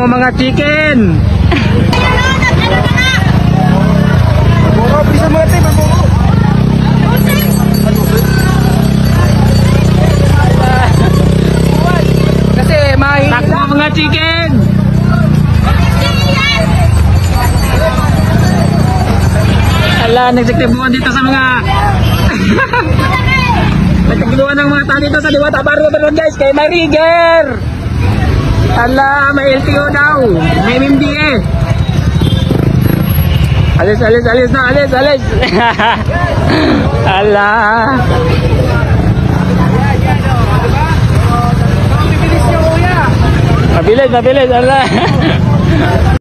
mo mga chicken. Kasi mahina. Takbo mga chicken. Ala, nagsiktibuan dito sa mga nagsiktibuan ng mga tao dito sa Diwata Barrio Balon guys, kay Mariger. Ala, may LTO daw, may MMDA. Alis na, alis. Ala. Mabilis, ala.